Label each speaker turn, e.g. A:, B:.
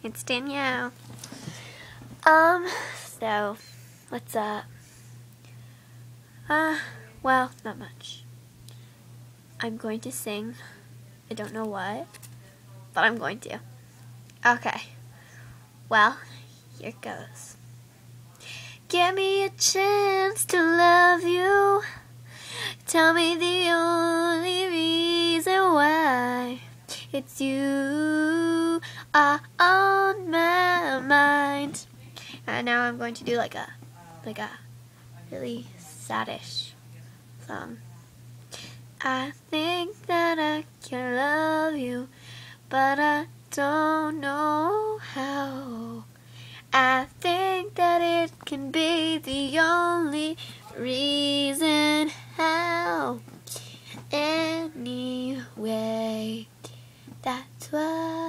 A: It's Danielle. So, what's up? Well, not much. I'm going to sing. I don't know what, but I'm going to. Okay. Well, here goes. Give me a chance to love you. Tell me the only reason why it's you are on my mind. And now I'm going to do like a really saddish song. I think that I can love you, but I don't know how. I think that it can be the only reason how. Anyway, that's why